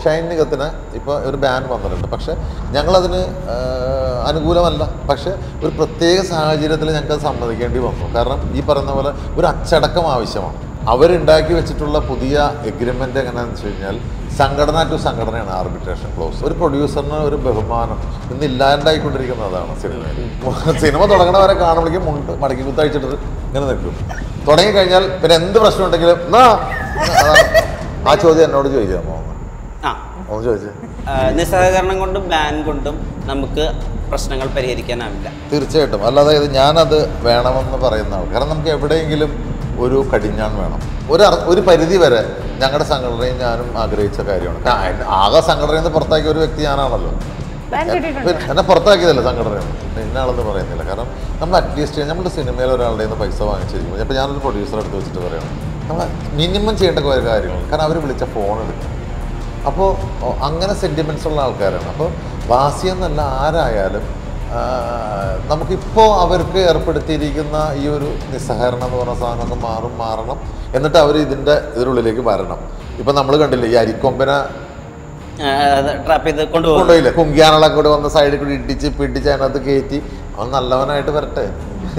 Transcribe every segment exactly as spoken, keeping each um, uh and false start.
ഷൈൻ നിഗത്തിന് ഇപ്പോൾ ഒരു ബാൻ വന്നിട്ടുണ്ട്. പക്ഷേ ഞങ്ങളതിന് അനുകൂലമല്ല. പക്ഷേ ഒരു പ്രത്യേക സാഹചര്യത്തിൽ ഞങ്ങൾക്ക് സമ്മതിക്കേണ്ടി വന്നു. കാരണം ഈ പറയുന്ന പോലെ ഒരു അച്ചടക്കം ആവശ്യമാണ്. അവരുണ്ടാക്കി വെച്ചിട്ടുള്ള പുതിയ എഗ്രിമെൻ്റ് എങ്ങനെയാണെന്ന് വെച്ച് കഴിഞ്ഞാൽ സംഘടന ടു സംഘടനയാണ് ആർബിട്രേഷൻ ക്ലോസ്. ഒരു പ്രൊഡ്യൂസറിന് ഒരു ബഹുമാനം ഇന്ന് ഇല്ലാണ്ടായിക്കൊണ്ടിരിക്കുന്നതാണ് സിനിമയിൽ. സിനിമ തുടങ്ങണവരെ കാണുമ്പോഴേക്കും മുണ്ട് മടക്കി കുത്തഴിച്ചിട്ട് ഇങ്ങനെ നിൽക്കും. തുടങ്ങിക്കഴിഞ്ഞാൽ പിന്നെ എന്ത് പ്രശ്നം ഉണ്ടെങ്കിലും എന്നാ ആ ചോദ്യം എന്നോട് ചോദിക്കാമോ? ഒന്ന് ചോദിച്ചു. നിസ്സഹകരണം കൊണ്ടും ബാൻ കൊണ്ടും നമുക്ക് പ്രശ്നങ്ങൾ പരിഹരിക്കാനാവില്ല. തീർച്ചയായിട്ടും. അല്ലാതെ ഇത് ഞാനത് വേണമെന്ന് പറയുന്ന ആൾ. കാരണം നമുക്ക് എവിടെയെങ്കിലും ഒരു കടിഞ്ഞാൺ വേണം. ഒരു ഒരു പരിധി വരെ ഞങ്ങളുടെ സംഘടനയും ഞാനും ആഗ്രഹിച്ച കാര്യമാണ്. ആകെ സംഘടനയിൽ നിന്ന് പുറത്താക്കിയ ഒരു വ്യക്തി ഞാനാണല്ലോ. എന്നെ പുറത്താക്കിയതല്ല സംഘടനയാണ്, ഇന്നാളെന്ന് പറയുന്നില്ല. കാരണം നമ്മൾ അറ്റ്ലീസ്റ്റ് നമ്മുടെ സിനിമയിൽ ഒരാളുടെ നിന്ന് പൈസ വാങ്ങിച്ചിരിക്കുമ്പോൾ ഇപ്പോൾ ഞാനൊരു പ്രൊഡ്യൂസർ എടുത്ത് വെച്ചിട്ട് പറയുകയാണ്, നമ്മൾ മിനിമം ചെയ്യേണ്ട കുറേ കാര്യങ്ങൾ. കാരണം അവർ വിളിച്ച ഫോൺ എടുക്കും. അപ്പോൾ അങ്ങനെ സെൻറ്റിമെൻറ്റ്സ് ഉള്ള ആൾക്കാരാണ്. അപ്പോൾ വാസിയെന്നല്ല ആരായാലും നമുക്കിപ്പോൾ അവർക്ക് ഏർപ്പെടുത്തിയിരിക്കുന്ന ഈ ഒരു നിസ്സഹകരണം എന്ന് പറഞ്ഞ സാധനമൊക്കെ മാറും മാറണം എന്നിട്ട് അവർ ഇതിൻ്റെ ഇതിനുള്ളിലേക്ക് വരണം. ഇപ്പം നമ്മൾ കണ്ടില്ലേ ഈ അരിക്കൊമ്പനെ കൊണ്ടുപോയില്ലേ, കുങ്കിയാനുള്ള കൂടെ വന്ന് സൈഡിൽ കൂടി ഇടിച്ച് പിടിച്ച് അതിനകത്ത് കയറ്റി അവൻ നല്ലവനായിട്ട് വരട്ടെ.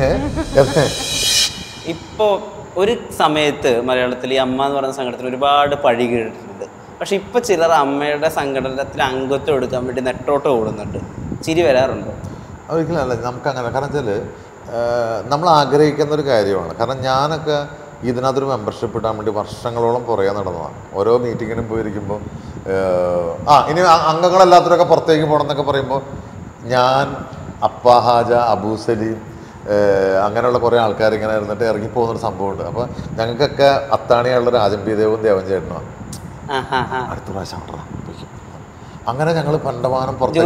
ഇപ്പോൾ ഒരു സമയത്ത് മലയാളത്തിൽ ഈ അമ്മ എന്ന് പറയുന്ന സംഘടനത്തിൽ ഒരുപാട് പഴി കേട്ടിട്ടുണ്ട്. പക്ഷെ ഇപ്പോൾ ചിലർ അമ്മയുടെ സംഘടനത്തിൽ അംഗത്വം എടുക്കാൻ വേണ്ടി നെട്ടോട്ട് ഓടുന്നുണ്ട്. ചിരി വരാറുണ്ടോ? ഒരിക്കലും അല്ല, നമുക്കങ്ങനെ. കാരണം വെച്ചാൽ നമ്മൾ ആഗ്രഹിക്കുന്നൊരു കാര്യമാണ്. കാരണം ഞാനൊക്കെ ഇതിനകത്തൊരു മെമ്പർഷിപ്പ് ഇടാൻ വേണ്ടി വർഷങ്ങളോളം പുറകെ നടന്നതാണ്. ഓരോ മീറ്റിങ്ങിനും പോയിരിക്കുമ്പോൾ ആ ഇനി അംഗങ്ങളല്ലാത്തവരൊക്കെ പുറത്തേക്ക് പോകണം എന്നൊക്കെ പറയുമ്പോൾ ഞാൻ, അപ്പാഹാജ, അബൂ സലീം, അങ്ങനെയുള്ള കുറേ ആൾക്കാർ ഇങ്ങനെ ഇരുന്നിട്ട് ഇറങ്ങിപ്പോകുന്നൊരു സംഭവമുണ്ട്. അപ്പോൾ ഞങ്ങൾക്കൊക്കെ അത്താണിയുള്ള രാജൻ പി ദേവും ദേവൻ ചേട്ടനുമാണ്. അടുത്ത പ്രാവശ്യം അങ്ങനെ ഞങ്ങൾ പണ്ടമാനം പുറത്ത്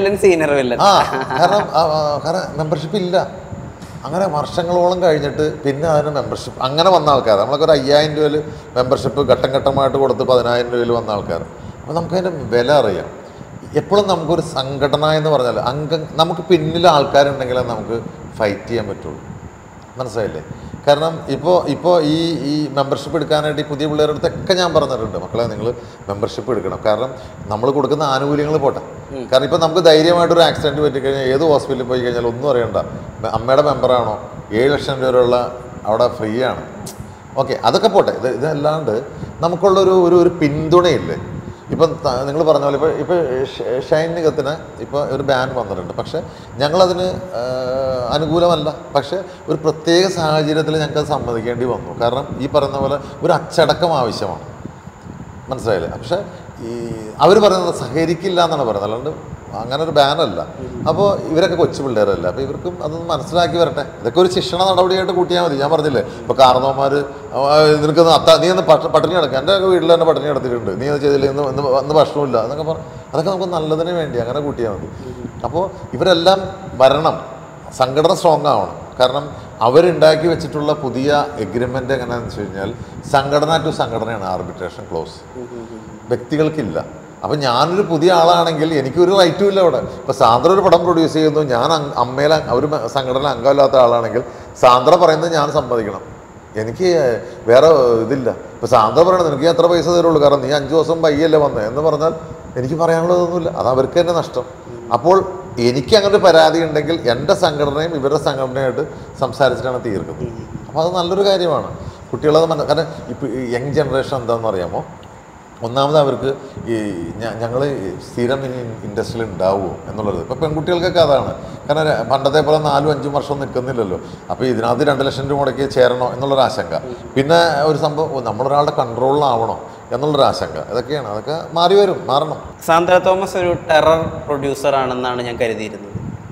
ആ കാരണം കാരണം മെമ്പർഷിപ്പ് ഇല്ല. അങ്ങനെ വർഷങ്ങളോളം കഴിഞ്ഞിട്ട് പിന്നെ അതിന് മെമ്പർഷിപ്പ് അങ്ങനെ വന്ന ആൾക്കാർ. നമ്മളൊക്കെ ഒരു അയ്യായിരം രൂപയിൽ മെമ്പർഷിപ്പ് ഘട്ടം ഘട്ടമായിട്ട് കൊടുത്ത് പതിനായിരം രൂപയിൽ വന്ന ആൾക്കാർ. അപ്പോൾ നമുക്കതിൻ്റെ വില അറിയാം. എപ്പോഴും നമുക്കൊരു സംഘടന എന്ന് പറഞ്ഞാൽ അംഗം നമുക്ക് പിന്നിൽ ആൾക്കാരുണ്ടെങ്കിലേ നമുക്ക് ഫൈറ്റ് ചെയ്യാൻ പറ്റുള്ളൂ. മനസ്സിലായില്ലേ? കാരണം ഇപ്പോൾ ഇപ്പോൾ ഈ ഈ മെമ്പർഷിപ്പ് എടുക്കാനായിട്ട് ഈ പുതിയ പിള്ളേരുടെ അടുത്തൊക്കെ ഞാൻ പറഞ്ഞിട്ടുണ്ട്, മക്കളെ നിങ്ങൾ മെമ്പർഷിപ്പ് എടുക്കണം. കാരണം നമ്മൾ കൊടുക്കുന്ന ആനുകൂല്യങ്ങൾ പോട്ടെ. കാരണം ഇപ്പോൾ നമുക്ക് ധൈര്യമായിട്ടൊരു ആക്സിഡൻറ്റ് പറ്റിക്കഴിഞ്ഞാൽ ഏത് ഹോസ്പിറ്റലിൽ പോയി കഴിഞ്ഞാൽ ഒന്നും അറിയണ്ട, അമ്മയുടെ മെമ്പറാണോ ഏഴ് ലക്ഷം രൂപയുള്ള അവിടെ ഫ്രീ ആണ്. ഓക്കെ, അതൊക്കെ പോട്ടെ. ഇത് ഇതല്ലാണ്ട് നമുക്കുള്ളൊരു ഒരു ഒരു പിന്തുണയില്ലേ? ഇപ്പം നിങ്ങൾ പറഞ്ഞ പോലെ ഇപ്പോൾ ഇപ്പോൾ ഷൈൻ നിഗത്തിന് ഇപ്പോൾ ഒരു ബാൻ വന്നിട്ടുണ്ട്. പക്ഷേ ഞങ്ങളതിന് അനുകൂലമല്ല. പക്ഷേ ഒരു പ്രത്യേക സാഹചര്യത്തിൽ ഞങ്ങൾക്ക് സമ്മതിക്കേണ്ടി വന്നു. കാരണം ഈ പറയുന്ന പോലെ ഒരു അച്ചടക്കം ആവശ്യമാണ്. മനസ്സിലായില്ലേ? പക്ഷേ ഈ അവർ പറയുന്നത് സഹകരിക്കില്ല എന്നാണ് പറയുന്നത്, അല്ലാണ്ട് അങ്ങനെ ഒരു ബാനല്ല. അപ്പോൾ ഇവരൊക്കെ കൊച്ചു പിള്ളേരല്ല. അപ്പോൾ ഇവർക്കും അതൊന്ന് മനസ്സിലാക്കി വരട്ടെ. ഇതൊക്കെ ഒരു ശിക്ഷണ നടപടിയായിട്ട് കൂട്ടിയാൽ മതി. ഞാൻ പറഞ്ഞില്ലേ ഇപ്പോൾ കാരണവന്മാർ നിനക്കൊന്ന് അത്ത നീ ഒന്ന് പട്ടിണി കിടക്കുക, എൻ്റെ വീട്ടിൽ തന്നെ പട്ടിണി കിടത്തിയിട്ടുണ്ട്, നീ അത് ചെയ്തില്ല, ഇന്ന് ഇന്ന് ഇന്ന് ഭക്ഷണമില്ല എന്നൊക്കെ പറഞ്ഞു. അതൊക്കെ നമുക്ക് നല്ലതിന് വേണ്ടി അങ്ങനെ കൂട്ടിയാൽ മതി. അപ്പോൾ ഇവരെല്ലാം വരണം, സംഘടന സ്ട്രോങ് ആവണം. കാരണം അവരുണ്ടാക്കി വെച്ചിട്ടുള്ള പുതിയ എഗ്രിമെൻ്റ് എങ്ങനെയാണെന്ന് വെച്ച് കഴിഞ്ഞാൽ സംഘടന ടു സംഘടനയാണ് ആർബിട്രേഷൻ ക്ലോസ്. വ്യക്തികൾക്കില്ല. അപ്പം ഞാനൊരു പുതിയ ആളാണെങ്കിൽ എനിക്കൊരു റൈറ്റും ഇല്ല അവിടെ. ഇപ്പോൾ സാന്ദ്ര ഒരു പടം പ്രൊഡ്യൂസ് ചെയ്യുന്നു, ഞാൻ അമ്മയിലെ ഒരു സംഘടന അംഗമില്ലാത്ത ആളാണെങ്കിൽ സാന്ദ്ര പറയുന്നത് ഞാൻ സമ്മതിക്കണം. എനിക്ക് വേറെ ഇതില്ല. ഇപ്പോൾ സാന്ദ്ര പറയണത് എനിക്ക് എത്ര പൈസ തരുള്ളൂ, കാരണം നീ അഞ്ച് ദിവസം വൈകിയല്ലേ വന്നത് എന്ന് പറഞ്ഞാൽ എനിക്ക് പറയാനുള്ളതൊന്നുമില്ല. അത് അവർക്ക് തന്നെ നഷ്ടം. അപ്പോൾ എനിക്ക് അങ്ങനെ ഒരു പരാതി ഉണ്ടെങ്കിൽ എൻ്റെ സംഘടനയും ഇവരുടെ സംഘടനയായിട്ട് സംസാരിച്ചിട്ടാണ് തീർക്കുന്നത്. അപ്പോൾ അത് നല്ലൊരു കാര്യമാണ്. കുട്ടികളത് മനസ്സിൽ. കാരണം ഇപ്പോൾ യങ് ജനറേഷൻ എന്താണെന്ന് അറിയാമോ? ഒന്നാമത് അവർക്ക് ഈ ഞങ്ങൾ സ്ഥിരം ഇനി ഇൻഡസ്ട്രിയിൽ ഉണ്ടാവുമോ എന്നുള്ളത്. ഇപ്പോൾ പെൺകുട്ടികൾക്കൊക്കെ അതാണ്. കാരണം പണ്ടത്തെ പോലെ നാലും അഞ്ചും വർഷം നിൽക്കുന്നില്ലല്ലോ. അപ്പോൾ ഇതിനകത്ത് രണ്ട് ലക്ഷം രൂപ മുടക്കി ചേരണോ എന്നുള്ളൊരു ആശങ്ക. പിന്നെ ഒരു സംഭവം നമ്മളൊരാളുടെ കൺട്രോളിലാവണോ എന്നുള്ളൊരു ആശങ്ക. ഇതൊക്കെയാണ്. അതൊക്കെ മാറി വരും, മാറണം. സാന്ദ്ര തോമസ് ഒരു ടെറർ പ്രൊഡ്യൂസർ ആണെന്നാണ് ഞാൻ കരുതിയിരുന്നത്.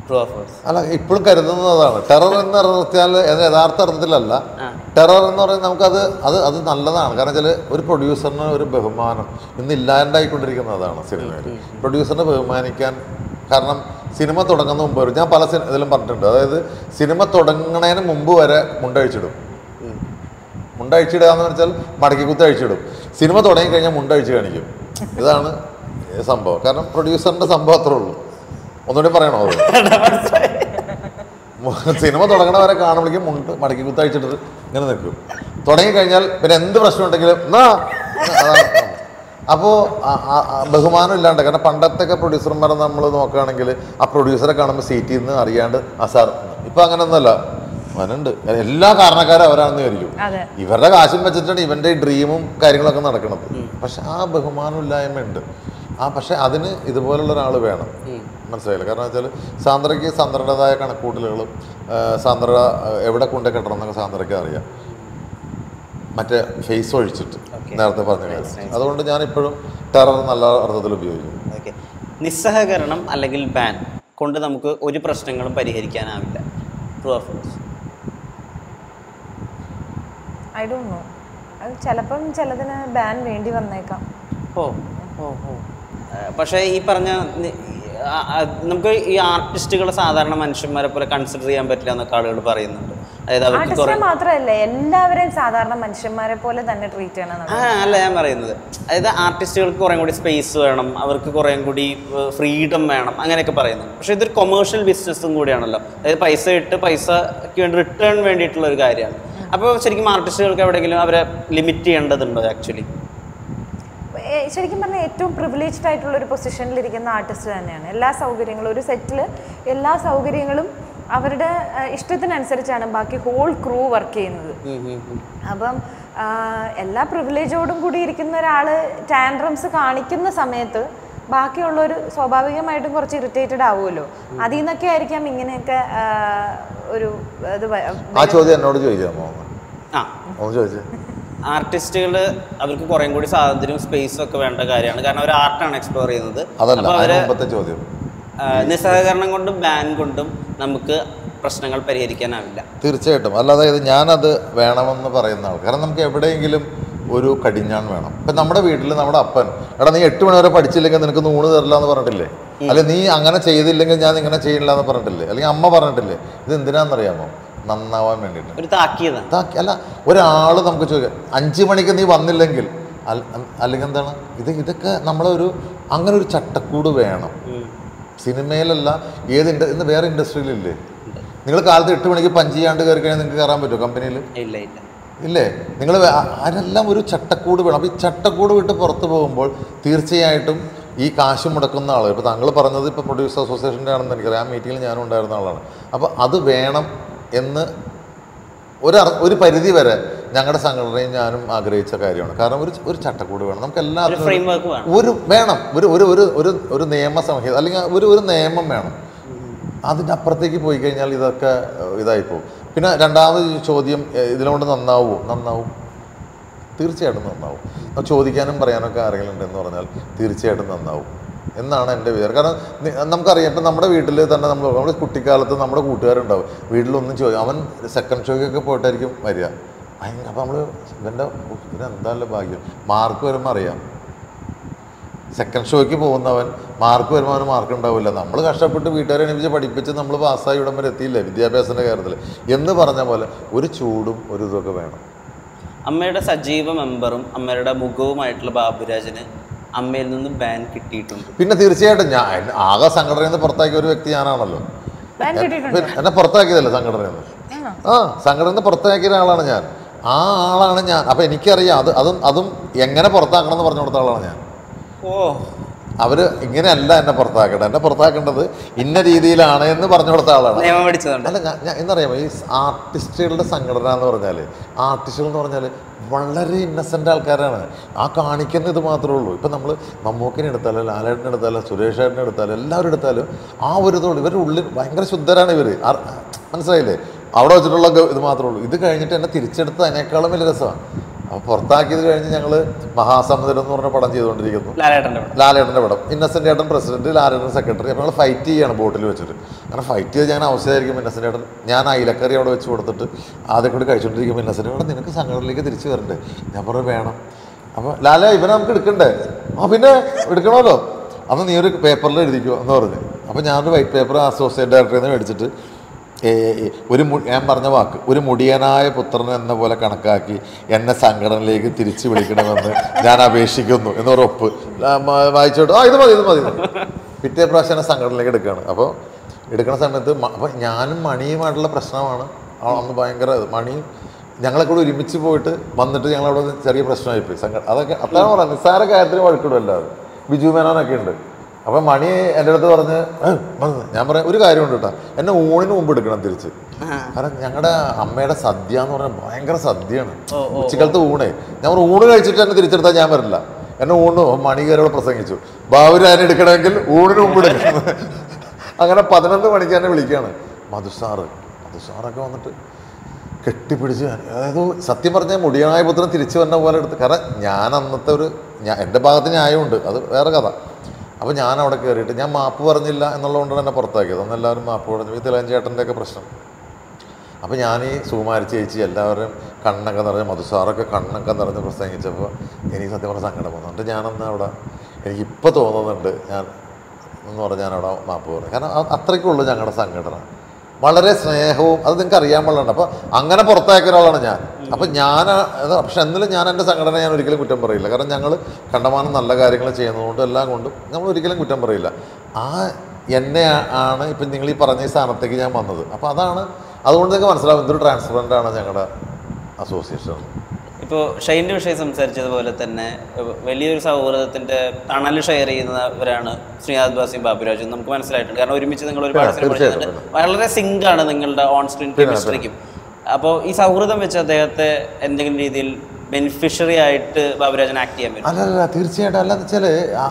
അല്ല, ഇപ്പോഴും കരുതുന്നത് അതാണ്. ടെറർ എന്ന് പറഞ്ഞാൽ യഥാർത്ഥ അർത്ഥത്തിലല്ല. ടെറർ എന്ന് പറയുന്നത് നമുക്കത് അത് അത് നല്ലതാണ്. കാരണം വെച്ചാൽ ഒരു പ്രൊഡ്യൂസറിന് ഒരു ബഹുമാനം ഇന്ന് ഇല്ലാണ്ടായിക്കൊണ്ടിരിക്കുന്നതാണ് സിനിമയിൽ. പ്രൊഡ്യൂസറിനെ ബഹുമാനിക്കാൻ. കാരണം സിനിമ തുടങ്ങുന്ന മുമ്പ് വരും, ഞാൻ പല ഇതിലും പറഞ്ഞിട്ടുണ്ട്, അതായത് സിനിമ തുടങ്ങുന്നതിന് മുമ്പ് വരെ മുണ്ടഴിച്ചിടും. മുണ്ടഴിച്ചിടുക എന്ന് വെച്ചാൽ മടക്കി കുത്തി അഴിച്ചിടും. സിനിമ തുടങ്ങിക്കഴിഞ്ഞാൽ മുണ്ടഴിച്ച് കാണിക്കും. ഇതാണ് സംഭവം. കാരണം പ്രൊഡ്യൂസറിൻ്റെ സംഭവം അത്രേ ഉള്ളൂ. ഒന്നുകൂടി പറയണോ? സിനിമ തുടങ്ങണവരെ കാണുമ്പോഴേക്കും മുണ്ട് മടക്കി കുത്തഴിച്ചിട്ട് ഇങ്ങനെ നിൽക്കും. തുടങ്ങിക്കഴിഞ്ഞാൽ പിന്നെ എന്ത് പ്രശ്നം ഉണ്ടെങ്കിലും എന്നാ അപ്പോൾ ബഹുമാനം ഇല്ലാണ്ട്, കാരണം പണ്ടത്തെയൊക്കെ പ്രൊഡ്യൂസർമാരെ നമ്മൾ നോക്കുകയാണെങ്കിൽ ആ പ്രൊഡ്യൂസറെ കാണുമ്പോൾ സീറ്റിൽ നിന്ന് അറിയാണ്ട് ആ സാർ, ഇപ്പം അങ്ങനെയൊന്നുമല്ല, അവനുണ്ട് എല്ലാ കാരണക്കാരും അവരാണെന്ന് വിചാരിക്കും. ഇവരുടെ കാശും വെച്ചിട്ടാണ് ഇവൻ്റെ ഡ്രീമും കാര്യങ്ങളൊക്കെ നടക്കുന്നത്. പക്ഷെ ആ ബഹുമാനം ഇല്ലായ്മ ഉണ്ട്. ആ പക്ഷെ അതിന് ഇതുപോലുള്ള ഒരാൾ വേണം, മനസ്സിലായില്ല. കാരണം വെച്ചാൽ സാന്ദ്രയ്ക്ക് സാന്ദ്രയുടേതായ കണക്കൂട്ടലുകളും സാന്ദ്ര എവിടെ കൊണ്ടു കെട്ടണം എന്നൊക്കെ സാന്ദ്രയ്ക്ക് അറിയാം, മറ്റേ ഫേസ് ഒഴിച്ചിട്ട് നേരത്തെ പറഞ്ഞ കാര്യം. അതുകൊണ്ട് ഞാനിപ്പോഴും ടെറർ നല്ല അർത്ഥത്തിൽ ഉപയോഗിക്കും. നിസ്സഹകരണം അല്ലെങ്കിൽ ബാൻ കൊണ്ട് നമുക്ക് ഒരു പ്രശ്നങ്ങളും പരിഹരിക്കാനാവില്ല. True or false? I don't know. അത് ചിലപ്പം ചിലതിന് ബാൻ വേണ്ടി വന്നേക്കാം. ഓ ഓ ഓ പക്ഷേ ഈ പറഞ്ഞ നമുക്ക് ഈ ആർട്ടിസ്റ്റുകളെ സാധാരണ മനുഷ്യന്മാരെ പോലെ കൺസിഡർ ചെയ്യാൻ പറ്റില്ല എന്നൊക്കെ ആളുകൾ പറയുന്നുണ്ട്. ആർട്ടിസ്റ്റിനെ മാത്രമല്ല, എല്ലാവരെയും സാധാരണ മനുഷ്യന്മാരെ പോലെ തന്നെ ട്രീറ്റ് ചെയ്യണം. ആ അല്ല ഞാൻ പറയുന്നത്, അതായത് ആർട്ടിസ്റ്റുകൾക്ക് കുറേ കൂടി സ്പേസ് വേണം, അവർക്ക് കുറേ കൂടി ഫ്രീഡം വേണം, അങ്ങനെയൊക്കെ പറയുന്നുണ്ട്. പക്ഷേ ഇതൊരു കൊമേഴ്ഷ്യൽ ബിസിനസ്സും കൂടിയാണല്ലോ. അതായത് പൈസ ഇട്ട് പൈസയ്ക്ക് വേണ്ടി റിട്ടേൺ വേണ്ടിയിട്ടുള്ള ഒരു കാര്യമാണ്. അപ്പോൾ ശരിക്കും ആർട്ടിസ്റ്റുകൾക്ക് എവിടെയെങ്കിലും അവരെ ലിമിറ്റ് ചെയ്യേണ്ടതുണ്ടോ? ആക്ച്വലി ശരിക്കും പറഞ്ഞാൽ ഏറ്റവും പ്രിവിലേജ്ഡ് ആയിട്ടുള്ള ഒരു പൊസിഷനിലിരിക്കുന്ന ആർട്ടിസ്റ്റ് തന്നെയാണ്. എല്ലാ സൗകര്യങ്ങളും ഒരു സെറ്റിൽ എല്ലാ സൗകര്യങ്ങളും അവരുടെ ഇഷ്ടത്തിനനുസരിച്ചാണ് ബാക്കി ഹോൾ ക്രൂ വർക്ക് ചെയ്യുന്നത്. അപ്പം എല്ലാ പ്രിവിലേജോടും കൂടി ഇരിക്കുന്ന ഒരാൾ ടാൻഡ്രംസ് കാണിക്കുന്ന സമയത്ത് ബാക്കിയുള്ളവർ സ്വാഭാവികമായിട്ടും കുറച്ച് ഇറിറ്റേറ്റഡ് ആവുമല്ലോ. അതിൽ നിന്നൊക്കെ ആയിരിക്കാം ഇങ്ങനെയൊക്കെ ഒരു ഇത്. ആ ചോദ്യം എന്നോട് ചോദിക്കാമോ? ആ ചോദിച്ചേ. ആർട്ടിസ്റ്റുകൾ അവർക്ക് കുറേ കൂടി സ്വാതന്ത്ര്യവും സ്പേസും ഒക്കെ വേണ്ട കാര്യമാണ്. കാരണം അവർ ആർട്ടാണ് എക്സ്പ്ലോർ ചെയ്യുന്നത്. അപ്പോൾ അവര് നിസ്സഹകരണം കൊണ്ടും ബാൻ കൊണ്ടും നമുക്ക് പ്രശ്നങ്ങൾ പരിഹരിക്കാനാവില്ല. തീർച്ചയായിട്ടും. അല്ലാതെ ഞാനത് വേണമെന്ന് പറയുന്ന ആൾ, കാരണം നമുക്ക് എവിടെയെങ്കിലും ഒരു കടിഞ്ഞാൺ വേണം. ഇപ്പം നമ്മുടെ വീട്ടിൽ നമ്മുടെ അപ്പൻ, എടാ നീ എട്ട് മണി വരെ പഠിച്ചില്ലെങ്കിൽ നിനക്ക് നൂണ് തരില്ല എന്ന് പറഞ്ഞിട്ടില്ലേ? അല്ലെ നീ അങ്ങനെ ചെയ്തില്ലെങ്കിൽ ഞാൻ ഇങ്ങനെ ചെയ്യില്ല എന്ന് പറഞ്ഞിട്ടില്ലേ? അല്ലെങ്കിൽ അമ്മ പറഞ്ഞിട്ടില്ലേ? ഇത് എന്തിനാണെന്നറിയാമോ? നന്നാവാൻ വേണ്ടിയിട്ട്. ഒരു താക്കീത്. താക്കി അല്ല, ഒരാൾ നമുക്ക് ചോദിക്കാം അഞ്ച് മണിക്ക് നീ വന്നില്ലെങ്കിൽ അല്ലെങ്കിൽ എന്താണ് ഇത്? ഇതൊക്കെ നമ്മളൊരു അങ്ങനെ ഒരു ചട്ടക്കൂട് വേണം. സിനിമയിലല്ല, ഏത് ഇൻഡ ഇന്ന് വേറെ ഇൻഡസ്ട്രിയിലില്ലേ? നിങ്ങൾ കാലത്ത് എട്ട് മണിക്ക് പഞ്ച് ചെയ്യാണ്ട് കയറി കഴിഞ്ഞാൽ നിങ്ങൾക്ക് കയറാൻ പറ്റുമോ കമ്പനിയിൽ? ഇല്ല ഇല്ല ഇല്ലേ? നിങ്ങൾ അതിനെല്ലാം ഒരു ചട്ടക്കൂട് വേണം. അപ്പോൾ ഈ ചട്ടക്കൂട് വിട്ട് പുറത്ത് പോകുമ്പോൾ തീർച്ചയായിട്ടും ഈ കാശ് മുടക്കുന്ന ആൾ, ഇപ്പോൾ താങ്കൾ പറഞ്ഞത് ഇപ്പോൾ പ്രൊഡ്യൂസർ അസോസിയേഷൻ്റെ ആണെന്ന് എനിക്കറിയാം, ആ മീറ്റിങ്ങിൽ ഞാനും ഉണ്ടായിരുന്ന ആളാണ്. അപ്പോൾ അത് വേണം എന്ന് ഒരു ഒരു പരിധി വരെ ഞങ്ങളുടെ സംഘടനയും ഞാനും ആഗ്രഹിച്ച കാര്യമാണ്. കാരണം ഒരു ഒരു ചട്ടക്കൂട് വേണം നമുക്ക് എല്ലാത്തിനും, ഒരു വേണം ഒരു ഒരു ഒരു ഒരു ഒരു നിയമസംഹിത അല്ലെങ്കിൽ ഒരു ഒരു നിയമം വേണം. അതിൻ്റെ അപ്പുറത്തേക്ക് പോയി കഴിഞ്ഞാൽ ഇതൊക്കെ ഇതായിപ്പോവും. പിന്നെ രണ്ടാമത് ചോദ്യം, ഇതിനുകൊണ്ട് നന്നാവുമോ? നന്നാവും, തീർച്ചയായിട്ടും നന്നാവും. ചോദിക്കാനും പറയാനൊക്കെ ആരെങ്കിലും ഉണ്ടെന്ന് പറഞ്ഞാൽ തീർച്ചയായിട്ടും നന്നാവും എന്നാണ് എൻ്റെ വിചാരം. കാരണം നമുക്കറിയാം, ഇപ്പം നമ്മുടെ വീട്ടിൽ തന്നെ നമ്മൾ നമ്മുടെ കുട്ടിക്കാലത്ത് നമ്മുടെ കൂട്ടുകാരുണ്ടാവും, വീട്ടിലൊന്നും ചോദിക്കും, അവൻ സെക്കൻഡ് ഷോയ്ക്കൊക്കെ പോയിട്ടായിരിക്കും വരിക. ഭയങ്കര അപ്പം നമ്മൾ ഇവൻ്റെ ഇവനെന്തായാലും ഭാഗ്യം, മാർക്ക് വരുമ്പോൾ അറിയാം. സെക്കൻഡ് ഷോയ്ക്ക് പോകുന്നവൻ മാർക്ക് വരുമ്പോൾ അവന് മാർക്ക് ഉണ്ടാവില്ല. നമ്മൾ കഷ്ടപ്പെട്ട് വീട്ടുകാരെ എണീപ്പിച്ച് പഠിപ്പിച്ച് നമ്മൾ പാസ്സായി ഇവിടം വരെ എത്തിയില്ല വിദ്യാഭ്യാസത്തിൻ്റെ കാര്യത്തിൽ എന്ന് പറഞ്ഞ പോലെ ഒരു ചൂടും ഒരു ഇതൊക്കെ വേണം. അമ്മയുടെ സജീവ മെമ്പറും അമ്മയുടെ മുഖവുമായിട്ടുള്ള ബാബുരാജിന് അമ്മയിൽ നിന്ന് ബാൻ കിട്ടിയിട്ടുണ്ട്. പിന്നെ തീർച്ചയായിട്ടും ഞാൻ ആകെ സംഘടനയിൽ നിന്ന് പുറത്താക്കിയ ഒരു വ്യക്തി ഞാനാണല്ലോ. എന്നെ പുറത്താക്കിയതല്ലേ സംഘടനയിൽ നിന്ന്? ആ സംഘടനയിൽ നിന്ന് പുറത്താക്കിയ ഒരാളാണ് ഞാൻ. ആ ആളാണ് ഞാൻ. അപ്പം എനിക്കറിയാം അത് അതും അതും എങ്ങനെ പുറത്താക്കണം എന്ന് പറഞ്ഞു കൊടുത്ത ആളാണ് ഞാൻ. ഓ അവർ ഇങ്ങനെയല്ല എന്നെ പുറത്താക്കേണ്ടത്, എന്നെ പുറത്താക്കേണ്ടത് ഇന്ന രീതിയിലാണ് എന്ന് പറഞ്ഞു കൊടുത്ത ആളാണ്. അല്ല ഞാൻ എന്നറിയാമോ, ഈ ആർട്ടിസ്റ്റുകളുടെ സംഘടന എന്ന് പറഞ്ഞാൽ, ആർട്ടിസ്റ്റുകൾ എന്ന് പറഞ്ഞാൽ വളരെ ഇന്നസെൻ്റ് ആൾക്കാരാണ്. ആ കാണിക്കുന്ന ഇത് മാത്രമേ ഉള്ളൂ. ഇപ്പം നമ്മൾ മമ്മൂക്കിനെ എടുത്താലും ലാലേട്ടനെ എടുത്താലും സുരേഷ് ഏട്ടനെ എടുത്താലും എല്ലാവരും എടുത്താലും ആ ഒരു ഇതുള്ളൂ. ഇവരുടെ ഉള്ളിൽ ഭയങ്കര ശുദ്ധരാണ് ഇവർ, മനസ്സിലായില്ലേ? അവിടെ വെച്ചിട്ടുള്ള ഇത് മാത്രമേ ഉള്ളൂ. ഇത് കഴിഞ്ഞിട്ട് എന്നെ തിരിച്ചെടുത്ത് അതിനേക്കാളും വലിയ രസമാണ്. അപ്പോൾ പുറത്താക്കിയത് കഴിഞ്ഞ് ഞങ്ങൾ മഹാസമുദ്രം എന്ന് പറഞ്ഞ പടം ചെയ്തുകൊണ്ടിരിക്കുന്നു. ലാലേട്ടൻ്റെ പടം, ഇന്നസെൻ്റ് ഏട്ടൻ പ്രസിഡന്റ്, ലാലേട്ടൻ സെക്രട്ടറി. അപ്പോൾ ഞങ്ങൾ ഫൈറ്റ് ചെയ്യുകയാണ് ബോട്ടിൽ വെച്ചിട്ട്. അങ്ങനെ ഫൈറ്റ് ചെയ്ത് ഞാൻ അവസ്ഥയായിരിക്കും ഇന്നസെൻ്റ് ഏട്ടൻ, ഞാൻ അയിലക്കറി അവിടെ വെച്ച് കൊടുത്തിട്ട് ആദ്യം കൂടി കഴിച്ചുകൊണ്ടിരിക്കുമ്പോൾ ഇന്നസെൻ്റ് ഏട്ടൻ നിനക്ക് സംഘടനയിലേക്ക് തിരിച്ച് വരണ്ടേ? ഞാൻ പറഞ്ഞു വേണം. അപ്പോൾ ലാല ഇവനെ നമുക്ക് എടുക്കണ്ടേ? ആ പിന്നെ എടുക്കണമല്ലോ, അന്ന് നീ ഒരു പേപ്പറിൽ എഴുതിക്കോ എന്ന് പറഞ്ഞു. അപ്പോൾ ഞാനൊരു വൈറ്റ് പേപ്പർ അസോസിയേറ്റ് ഡയറക്ടറിൽ നിന്ന് മേടിച്ചിട്ട് ഒരു ഞാൻ പറഞ്ഞ വാക്ക്, ഒരു മുടിയനായ പുത്രൻ എന്ന പോലെ കണക്കാക്കി എന്നെ സംഘടനയിലേക്ക് തിരിച്ചു വിളിക്കണമെന്ന് ഞാൻ അപേക്ഷിക്കുന്നു എന്നൊരു ഒപ്പ് വായിച്ചോട്ട്, ആ ഇത് മതി ഇത് മതി. പിറ്റേ പ്രാവശ്യം എന്നെ സംഘടനയിലേക്ക് എടുക്കുകയാണ്. അപ്പോൾ എടുക്കുന്ന സമയത്ത് അപ്പോൾ ഞാനും മണിയുമായിട്ടുള്ള പ്രശ്നമാണ് അന്ന് ഭയങ്കര. മണി ഞങ്ങളെ കൂടെ ഒരുമിച്ച് പോയിട്ട് വന്നിട്ട് ഞങ്ങളവിടെ ചെറിയ പ്രശ്നമായിപ്പോയി. സങ്കടം അതൊക്കെ അതാണ് പറയാം, നിസ്സാര കാര്യത്തിന് വഴക്കിടുമല്ലോ. അത് ബിജു മേനോനൊക്കെ ഉണ്ട്. അപ്പം മണി എൻ്റെ അടുത്ത് പറഞ്ഞ് ഞാൻ പറയാം ഒരു കാര്യമുണ്ട് കേട്ടോ, എന്നെ ഊണിന് മുമ്പ് എടുക്കണം തിരിച്ച്. കാരണം ഞങ്ങളുടെ അമ്മയുടെ സദ്യ എന്ന് പറഞ്ഞാൽ ഭയങ്കര സദ്യയാണ്. ഉച്ചക്കാലത്ത് ഊണേ ഞാൻ ഒരു ഊണ് കഴിച്ചിട്ട് എന്നെ തിരിച്ചെടുത്താൽ ഞാൻ വരില്ല. എന്നെ ഊണ് മണി കയറിയോടെ പ്രസംഗിച്ചു, ബാബുര് അതിനെ എടുക്കണമെങ്കിൽ ഊണിന് മുമ്പ് എടുക്കണം. അങ്ങനെ പതിനൊന്ന് മണിക്ക് എന്നെ വിളിക്കുകയാണ് മധുസാറ്. മധുസാറൊക്കെ വന്നിട്ട് കെട്ടിപ്പിടിച്ച്, അതായത് സത്യം പറഞ്ഞാൽ മുടിയനായ പുത്രൻ തിരിച്ചു വന്ന പോലെ എടുത്ത്. കാരണം ഞാൻ അന്നത്തെ ഒരു ഞാൻ എൻ്റെ ഭാഗത്ത് ന്യായമുണ്ട്, അത് വേറെ കഥ. അപ്പോൾ ഞാൻ അവിടെ കയറിയിട്ട് ഞാൻ മാപ്പ് പറഞ്ഞില്ല എന്നുള്ളതുകൊണ്ടാണ് എന്നെ പുറത്താക്കിയത്. അന്ന് എല്ലാവരും മാപ്പ് പറഞ്ഞു, ഈ തിളഞ്ചേട്ടൻ്റെ ഒക്കെ പ്രശ്നം. അപ്പോൾ ഞാൻ ഈ സുകുമാരി ചേച്ചി എല്ലാവരും കണ്ണൊക്കെ നിറഞ്ഞ് മധുസാറൊക്കെ കണ്ണൊക്കെ നിറഞ്ഞ് പ്രസംഗിച്ചപ്പോൾ എനിക്ക് സത്യം പറഞ്ഞ സങ്കടം വന്നു. എന്നിട്ട് ഞാനന്ന് അവിടെ എനിക്കിപ്പോൾ തോന്നുന്നുണ്ട് ഞാൻ എന്ന് പറഞ്ഞാൽ ഞാൻ അവിടെ മാപ്പ് പറഞ്ഞു. കാരണം അത്രയ്ക്കുള്ളൂ ഞങ്ങളുടെ സംഘടന, വളരെ സ്നേഹവും അത് നിങ്ങൾക്ക് അറിയാൻ പാടുണ്ട്. അപ്പോൾ അങ്ങനെ പുറത്താക്കിയ ഒരാളാണ് ഞാൻ. അപ്പം ഞാൻ പക്ഷെ എന്നാലും ഞാൻ എൻ്റെ സംഘടന ഞാൻ ഒരിക്കലും കുറ്റം പറയില്ല. കാരണം ഞങ്ങൾ കണ്ടമാനം നല്ല കാര്യങ്ങൾ ചെയ്യുന്നതുകൊണ്ട് എല്ലാം കൊണ്ടും നമ്മൾ ഒരിക്കലും കുറ്റം പറയില്ല. ആ എന്നെ ആണ് ഇപ്പം നിങ്ങൾ ഈ പറഞ്ഞ ഈ സ്ഥാനത്തേക്ക് ഞാൻ വന്നത്. അപ്പോൾ അതാണ്, അതുകൊണ്ട് നിങ്ങൾക്ക് മനസ്സിലാവും എന്തൊരു ട്രാൻസ്പെറൻ്റ് ആണ് ഞങ്ങളുടെ അസോസിയേഷൻ. ഇപ്പോൾ ഷൈൻ്റെ വിഷയം സംസാരിച്ചതുപോലെ തന്നെ വലിയൊരു സൗഹൃദത്തിൻ്റെ തണൽ ഷെയർ ചെയ്യുന്നവരാണ് ശ്രീനാഥ് ബാസിയും ബാബുരാജും. നമുക്ക് മനസ്സിലായിട്ടുണ്ട്. കാരണം ഒരുമിച്ച് നിങ്ങൾ ഒരുപാട് സിനിമ ചെയ്യുന്നുണ്ട്. വളരെ സിങ്കാണ് നിങ്ങളുടെ ഓൺ സ്ക്രീൻ കെമിസ്ട്രിക്കും. അപ്പോൾ ഈ സൗഹൃദം വെച്ച് അദ്ദേഹത്തെ എന്തെങ്കിലും രീതിയിൽ ബെനിഫിഷ്യറി ആയിട്ട് ബാബുരാജൻ ആക്ട് ചെയ്യാൻ പറ്റും? അല്ലല്ല, തീർച്ചയായിട്ടും. അല്ലാന്ന് വെച്ചാൽ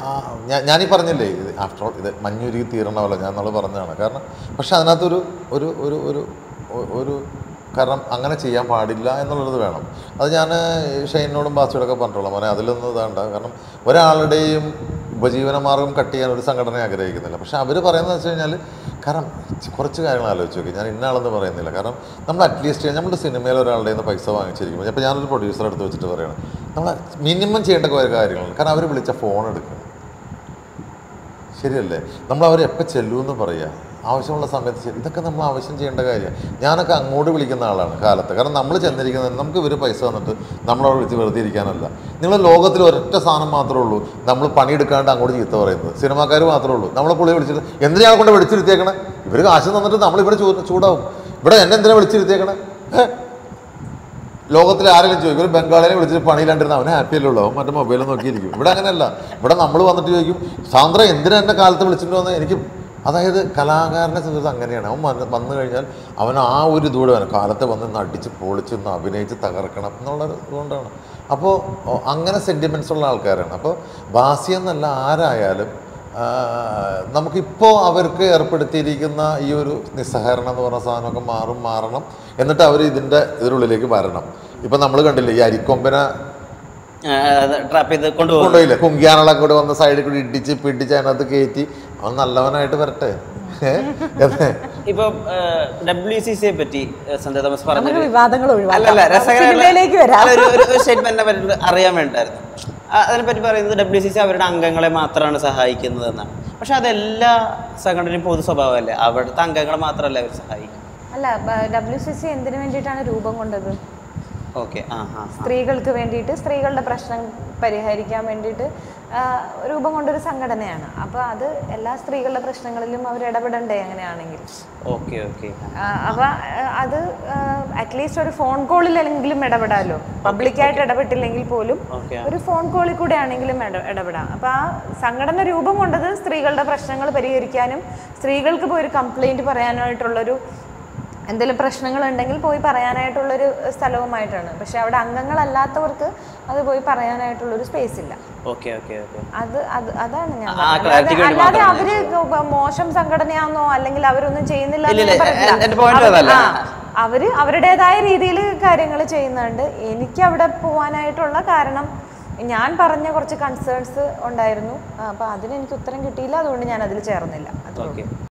ഞാനീ പറഞ്ഞില്ലേ, ഇത് ആഫ്റ്റർ ഓൾ ഇത് മഞ്ഞുരുകി തീരണമല്ലോ ഞാൻ നമ്മൾ പറഞ്ഞതാണ്. കാരണം പക്ഷെ അതിനകത്തൊരു ഒരു ഒരു ഒരു ഒരു കാരണം അങ്ങനെ ചെയ്യാൻ പാടില്ല എന്നുള്ളത് വേണം. അത് ഞാൻ ഷൈനോടും ബാസിയോടൊക്കെ പറഞ്ഞോളാം, മോനെ അതിലൊന്നും ഇതാണ്ട. കാരണം ഒരാളുടെയും ഉപജീവനമാർഗം കട്ട് ചെയ്യാൻ ഒരു സംഘടന ആഗ്രഹിക്കുന്നില്ല. പക്ഷെ അവർ പറയുന്നത് വെച്ച് കഴിഞ്ഞാൽ കാരണം കുറച്ച് കാര്യങ്ങൾ ആലോചിച്ച് നോക്കി. ഞാൻ ഇന്നാളെന്ന് പറയുന്നില്ല. കാരണം നമ്മൾ അറ്റ്ലീസ്റ്റ് നമ്മുടെ സിനിമയിൽ ഒരാളുടെ നിന്ന് പൈസ വാങ്ങിച്ചിരിക്കുമ്പോൾ ഇപ്പോൾ ഞാനൊരു പ്രൊഡ്യൂസറെ എടുത്ത് വെച്ചിട്ട് പറയുകയാണ്, നമ്മൾ മിനിമം ചെയ്യേണ്ട കുറേ കാര്യങ്ങളുണ്ട്. കാരണം അവർ വിളിച്ച ഫോൺ എടുക്കണം, ശരിയല്ലേ? നമ്മൾ അവർ എപ്പോൾ ചെല്ലുമെന്ന് പറയുക, ആവശ്യമുള്ള സമയത്ത് ശരി, ഇതൊക്കെ നമ്മൾ ആവശ്യം ചെയ്യേണ്ട കാര്യമാണ്. ഞാനൊക്കെ അങ്ങോട്ട് വിളിക്കുന്ന ആളാണ് കാലത്ത്. കാരണം നമ്മൾ ചെന്നിരിക്കുന്നത് നമുക്ക് ഇവർ പൈസ തന്നിട്ട് നമ്മളവിടെ വിളിച്ച് വെറുതെ ഇരിക്കാനല്ല. നിങ്ങൾ ലോകത്തിൽ ഒരൊറ്റ സാധനം മാത്രമേ ഉള്ളൂ നമ്മൾ പണിയെടുക്കാണ്ട് അങ്ങോട്ട് ചീത്ത പറയുന്നത്, സിനിമാക്കാർ മാത്രമേ ഉള്ളൂ. നമ്മളെ പുള്ളിയെ വിളിച്ചിട്ട് എന്തിനാ കൊണ്ട് വിളിച്ചിരുത്തിയേക്കണേ? ഇവർ കാശ് തന്നിട്ട് നമ്മളിവിടെ ചൂ ചൂടാവും. ഇവിടെ എന്നെ എന്തിനാ വിളിച്ചിരുത്തിയേക്കണേ? ലോകത്തിൽ ആരെങ്കിലും ചോദിക്കും, ഒരു ബംഗാളിനെ വിളിച്ചിട്ട് പണിയില്ലാണ്ടിരുന്ന അവനെ ഹാപ്പിയല്ലേ ഉള്ളൂ, അവൻ മറ്റേ മൊബൈലിൽ നോക്കിയിരിക്കും. ഇവിടെ അങ്ങനെയല്ല. ഇവിടെ നമ്മൾ വന്നിട്ട് ചോദിക്കും, സാന്ദ്ര എന്തിനാ എന്നെ കാലത്ത് വിളിച്ചിട്ട് വന്ന് എനിക്ക്. അതായത് കലാകാരനെ സംബന്ധിച്ച് അങ്ങനെയാണ്. അവൻ വന്ന് വന്നു കഴിഞ്ഞാൽ അവൻ ആ ഒരു ഇതുകൂടെ വേണം, കാലത്തെ വന്ന് നടിച്ച് പൊളിച്ച് ഒന്ന് അഭിനയിച്ച് തകർക്കണം എന്നുള്ളത് കൊണ്ടാണ്. അപ്പോൾ അങ്ങനെ സെൻറ്റിമെൻറ്റ്സ് ഉള്ള ആൾക്കാരാണ്. അപ്പോൾ ബാസി എന്നല്ല ആരായാലും നമുക്കിപ്പോൾ അവർക്ക് ഏർപ്പെടുത്തിയിരിക്കുന്ന ഈ ഒരു നിസ്സഹകരണം എന്ന് പറഞ്ഞ സാധനമൊക്കെ മാറും മാറണം എന്നിട്ട് അവർ ഇതിൻ്റെ ഇതിനുള്ളിലേക്ക് വരണം. ഇപ്പം നമ്മൾ കണ്ടില്ലേ ഈ അരിക്കൊമ്പനെ ട്രാപ്പ് ചെയ്ത് കൊണ്ടുപോയില്ലേ, കുങ്കിയാനകളൊക്കെ കൂടെ വന്ന് സൈഡിൽ കൂടി ഇടിച്ച് പിടിച്ച് അതിനകത്ത് കയറ്റി അവൻ നല്ലവനായിട്ട് വരട്ടെ. ഇപ്പൊ ഡബ്ല്യു സി സിയെ പറ്റി സഞ്ജയ് തോമസ് പറഞ്ഞ സ്റ്റേറ്റ്മെന്റിനെ പറ്റി അറിയാൻ വേണ്ടായിരുന്നു. അതിനെപ്പറ്റി പറയുന്നത് ഡബ്ല്യു സി സി അവരുടെ അംഗങ്ങളെ മാത്രമാണ് സഹായിക്കുന്നത് എന്നാണ്. പക്ഷെ അതെല്ലാ സംഘടനയും പൊതു സ്വഭാവമല്ലേ, അവിടുത്തെ അംഗങ്ങളെ മാത്രമല്ല അവർ സഹായിക്കും. അല്ല, ഡബ്ല്യു സി സി എന്തിനു വേണ്ടിയിട്ടാണ് രൂപം കൊണ്ടത്? ഓക്കെ, ആ ആ സ്ത്രീകൾക്ക് വേണ്ടിയിട്ട്, സ്ത്രീകളുടെ പ്രശ്നം പരിഹരിക്കാൻ വേണ്ടിയിട്ട് രൂപം കൊണ്ടൊരു സംഘടനയാണ്. അപ്പോൾ അത് എല്ലാ സ്ത്രീകളുടെ പ്രശ്നങ്ങളിലും അവർ ഇടപെടണ്ടേ അങ്ങനെയാണെങ്കിൽ? ഓക്കെ ഓക്കെ അപ്പോൾ അത് അറ്റ്ലീസ്റ്റ് ഒരു ഫോൺ കോളിലെങ്കിലും ഇടപെടാമല്ലോ. പബ്ലിക്കായിട്ട് ഇടപെട്ടില്ലെങ്കിൽ പോലും ഒരു ഫോൺ കോളിൽ കൂടെ ആണെങ്കിലും ഇടപെടാം. അപ്പോൾ ആ സംഘടന രൂപം കൊണ്ടത് സ്ത്രീകളുടെ പ്രശ്നങ്ങൾ പരിഹരിക്കാനും സ്ത്രീകൾക്ക് പോയി ഒരു കംപ്ലൈൻറ്റ് പറയാനായിട്ടുള്ളൊരു എന്തെങ്കിലും പ്രശ്നങ്ങളുണ്ടെങ്കിൽ പോയി പറയാനായിട്ടുള്ളൊരു സ്ഥലവുമായിട്ടാണ്. പക്ഷെ അവിടെ അംഗങ്ങളല്ലാത്തവർക്ക് അത് പോയി പറയാനായിട്ടുള്ളൊരു സ്പേസ് ഇല്ല. അത് അത് അതാണ് ഞാൻ അല്ലാതെ അവര് മോശം സംഘടനയാണെന്നോ അല്ലെങ്കിൽ അവരൊന്നും ചെയ്യുന്നില്ല അവര് അവരുടേതായ രീതിയിൽ കാര്യങ്ങൾ ചെയ്യുന്നുണ്ട്. എനിക്ക് അവിടെ പോകാനായിട്ടുള്ള കാരണം ഞാൻ പറഞ്ഞ കുറച്ച് കൺസേൺസ് ഉണ്ടായിരുന്നു. അപ്പോൾ അതിന് എനിക്ക് ഉത്തരം കിട്ടിയില്ല, അതുകൊണ്ട് ഞാൻ അതിൽ ചേർന്നില്ല.